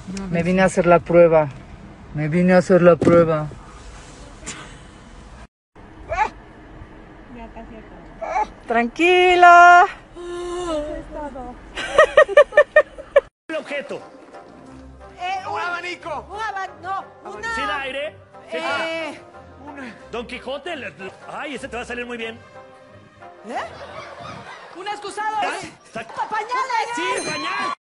Me vine a hacer la prueba. Me vine a hacer la prueba. Tranquila. El objeto. Un abanico. Sin aire. Don Quijote. Ay, ese te va a salir muy bien. ¿Un excusado? Está- ¡Pañales! Sí, pañal.